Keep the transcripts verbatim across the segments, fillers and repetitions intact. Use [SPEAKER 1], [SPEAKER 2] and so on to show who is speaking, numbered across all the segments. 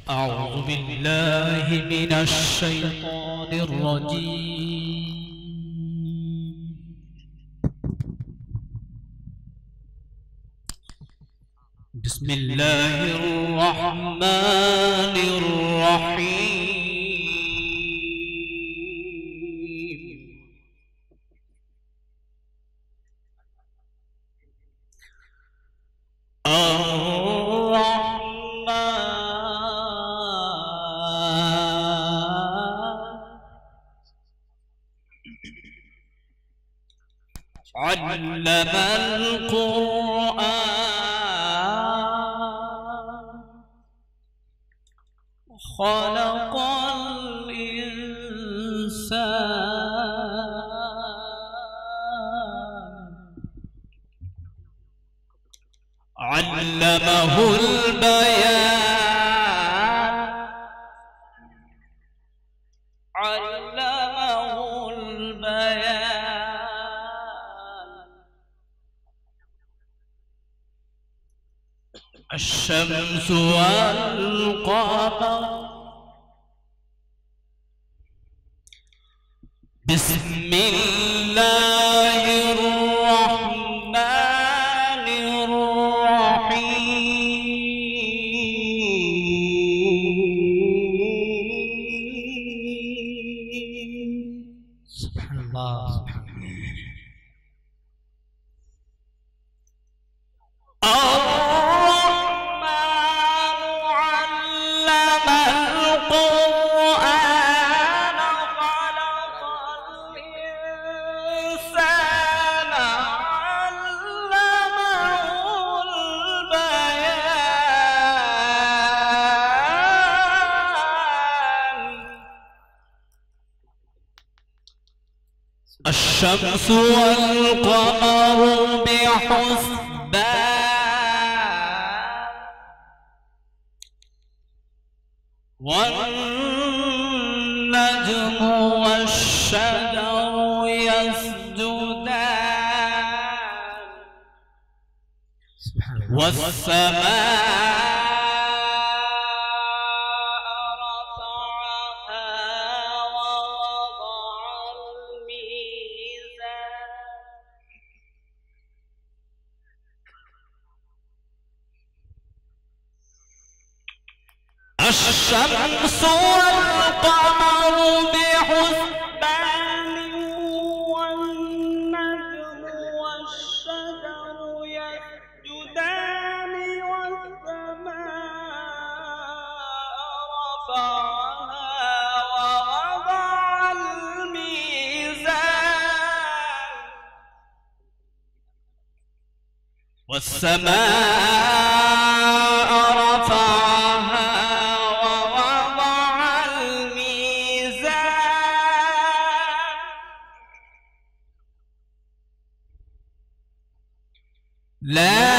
[SPEAKER 1] أعوذ بالله من الشيطان الرجيم. بسم الله الرحمن الرحيم. علم القرآن خلق الإنسان علمه البيان علمه البيان الشمس والقمر بسم الله الرحمن الرحيم. سبحان الله سبحان الله. الشمس والقمر بحسبان والنجم والشجر يسجدان والسماء الشمس والقمر بحسبان والنجم والشجر يسجدان والسماء رفعها ووضع الميزان والسماء رفعها لا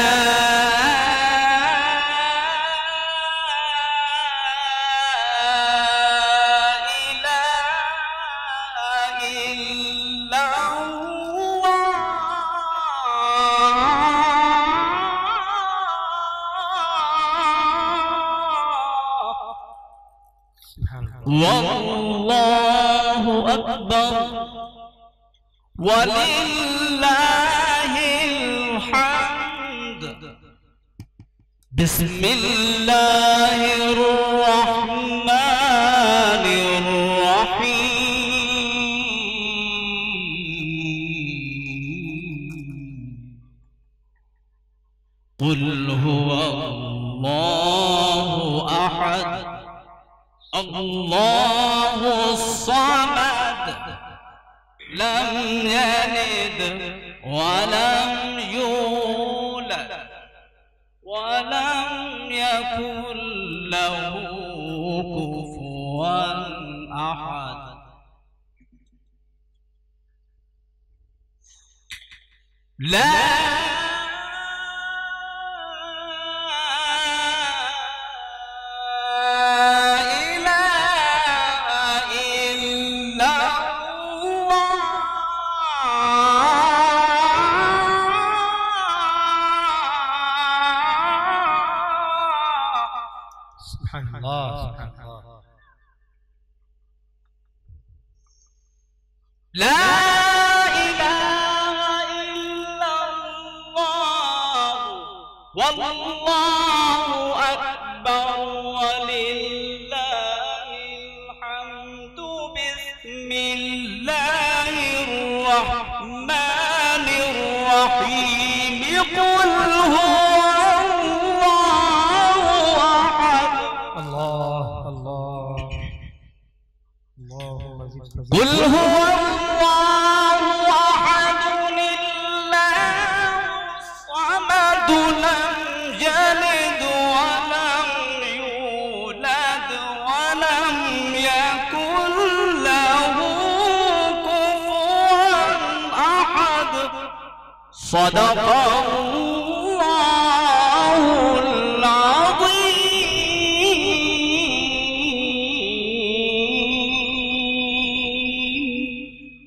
[SPEAKER 1] إله إلا الله والله أكبر ولله الحمد. بسم الله الرحمن الرحيم. قل هو الله أحد الله الصمد لم يلد ولم يولد ولم يكن له كفوا أحد. لا
[SPEAKER 2] سبحان الله.
[SPEAKER 1] والله أكبر ولله الحمد. بسم الله الرحمن الرحيم. قل هو الله أحد.
[SPEAKER 2] الله الله اللهم زد فضلا.
[SPEAKER 1] قل هو الله أحد الله الصمد لم يلد ولم يولد ولم يكن له كفوا أحد. صدق الله.